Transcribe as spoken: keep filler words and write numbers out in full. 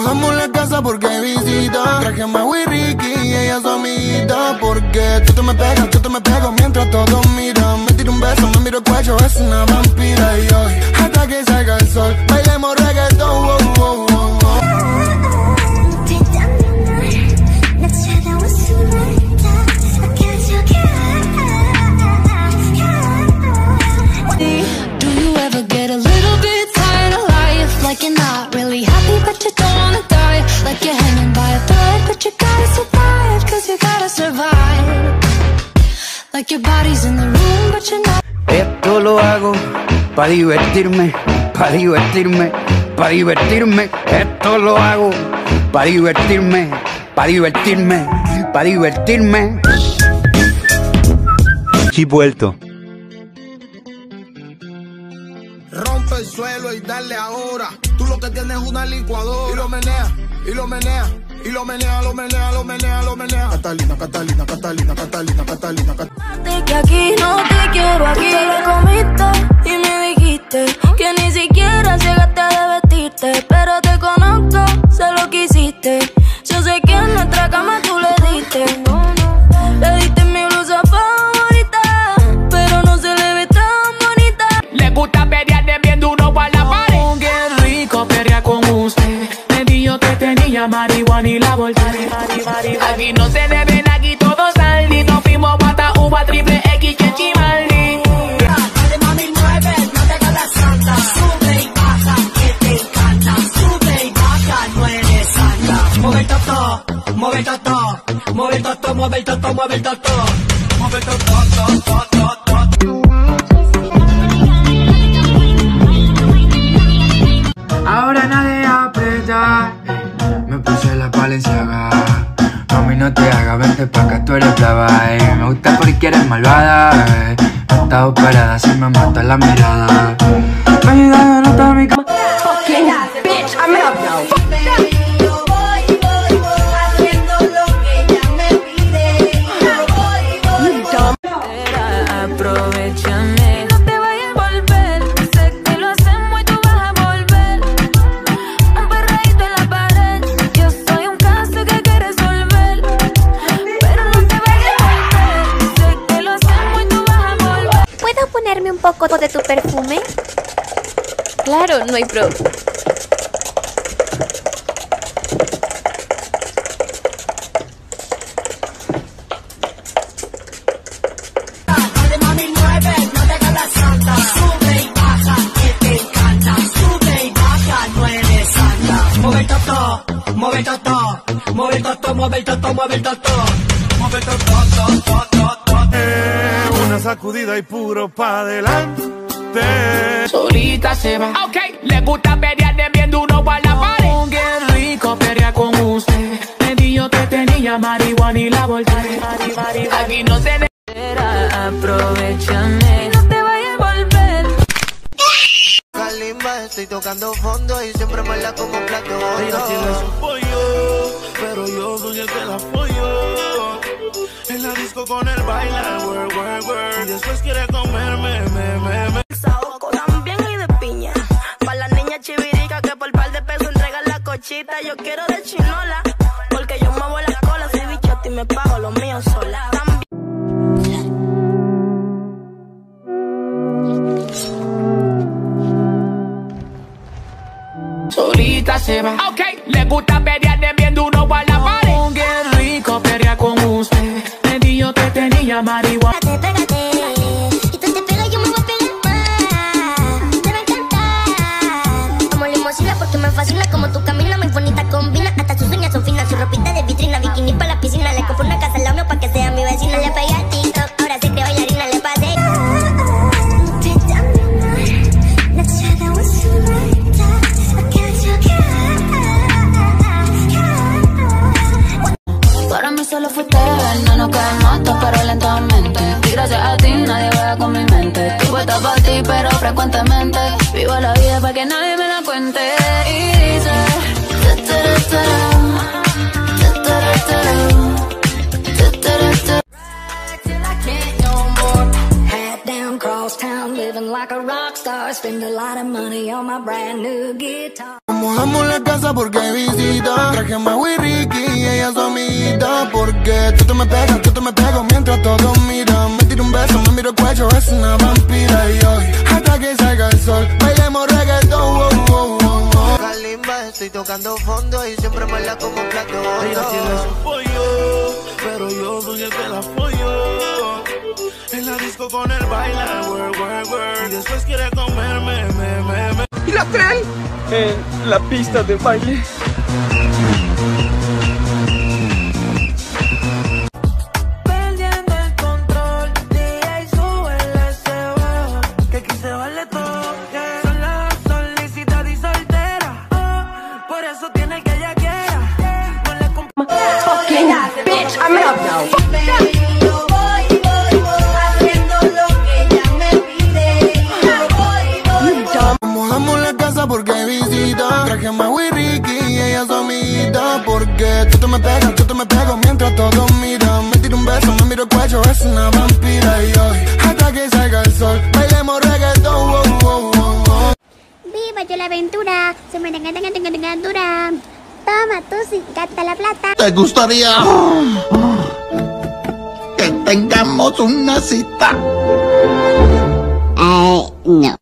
mudamos la casa porque hay visita. Traje a Mau y Ricky y ella su amiguita. Porque tú te me pegas, tú te me pego mientras todos miran. Me tiro un beso, me miro el cuello, es una vampira. Y hoy, hasta que salga el sol, bailemos reggaetón, wow, wow, wow, wow. Do you ever get a little bit tired of life? Like you're not really happy but you don't wanna die. Like you're hanging by a thread but you gotta survive, cause you gotta survive. Like your body's in the room but you're not. Esto lo hago pa' divertirme, pa' divertirme, pa' divertirme. Esto lo hago pa' divertirme, pa' divertirme, pa' divertirme. Chip vuelto. Rompe el suelo y dale ahora. Tú lo que tienes es una licuadora. Y lo menea, y lo menea, y lo menea, lo menea, lo menea, lo menea. Catalina, Catalina, Catalina, Catalina, Catalina, Catalina. Que aquí no te quiero, aquí te lo comiste y me dijiste que ni siquiera llegaste de vestirte. Pero te conozco, sé lo que hiciste. Yo sé que en nuestra cama tú le diste. Le diste mi blusa favorita, pero no se le ve tan bonita. Le gusta pelear de bien duro para la pared. Oh, qué rico pelear con usted. Me dijo que tenía marihuana y la volteé. Aquí no se deben, aquí todo salí. Nos fuimos pata, uva, triple X, Chimaldi. Dale mami, mueve, no te hagas santa. Sube y baja, que te encanta. Sube y baja, no eres santa. Mueve el toto, mueve el toto, mueve el toto, mueve el toto, mueve el toto. Mueve el toto, toto, toto, toto. Ahora nadie aprieta. Me puse la Balenciaga. Mami, no te hagas, vente pa' acá, tú eres brava, eh. Me gusta porque eres malvada, eh. No estás operada, si me mata la mirada. Me ayuda a notar mi cama. Fucking bitch, I'm up. Aprovechame, no te vayas a volver. Sé que lo hacemos y tú vas a volver. Un perreíto en la pared. Yo soy un caso que hay que resolver. Pero no te vayas a volver. Sé que lo hacemos y tú vas a volver. ¿Puedo ponerme un poco de tu perfume? Claro, no hay problema. Mueve el toto, mueve el toto, mueve el toto, mueve el toto, mueve el toto. Mueve el toto, toto, toto, toto. Eh, una sacudida y puro pa' adelante. Solita se va. Ok, le gusta pelear de bien duro para la pared. Oh, qué rico pelear con usted. Me dijo que tenía marihuana y la volteé. Aquí no se debe. Aprovechame, no te vayas a volver. Kalimba, estoy tocando fondo y siempre me la como plato hondo. Ella tiene su pollo, pero yo soy el que la apoyo. En la disco con el bailar, work, work, work. Y después quiere comerme, me, me, me. Saoco también y de piña. Pa' la niña chivirica que por par de pesos entregan la cochita. Yo quiero de chinola, porque yo muevo la cola. Soy bichote y me pago los míos sola. También. Solita se va. Ok, le gusta pelear de bien duro para la pared. Oh, qué rico pelear con usted. Me dijo que tenía marihuana. Pégate, pégate. Y tú te pegas, yo me voy a pegar más. Te va a encantar. Como limosina porque me fascina como tu camino muy bonita combina. Hasta sus uñas son finas, su ropita de vitrina. Bikini para la piscina. Le compré una casa al lado para que sea mi vecina. Le pegué al TikTok, ahora se cree bailarina. Le pasé. Para mí solo fuiste él, no nos quedamos todos pero lentamente. Y gracias a ti nadie juega con mi mente. Estoy puesta para ti pero frecuentemente. Vivo la vida para que nadie me la cuente. Y dice living like a rock star. Spend a lot of money on my brand new guitar. Mudamos la casa porque hay visita. traje más Ricky y ella su amiguita. Porque tú te me pegas, tú te me pego mientras todos miran. Me tiro un beso, me miro el cuello, es una vampira. Y hoy, hasta que salga el sol, bailemos reggaetón, oh, oh, oh, oh. Kalimba, estoy tocando fondo y siempre me la como un plato hondo. Ella tiene su pollo, pero yo soy el que la apoyo. En la disco con el bailar, work, work, work. Y después quiere comerme, me, me, me. ¿Y la traen? En la pista de baile. Perdiendo el control, D J súbele ese bajo, que aquí se vale todo. Sola, solicitada y soltera, oh, por eso tiene el que ella quiera. No le comp- Fucking bitch, I'm gonna fuck that. Mudamos la casa porque hay visita. Traje más Ricky y ella su amiguita. Porque tú te me pegas, tú te me pego mientras todos miran. Me tiro un beso, me miro el cuello, es una vampira. Y hoy, hasta que salga el sol, bailemos reggaetón, oh, oh, oh, oh. Viva yo la aventura, se me tenga tenga tenga tenga dura. Toma tú si gasta la plata. ¿Te gustaría que tengamos una cita? Eh, no.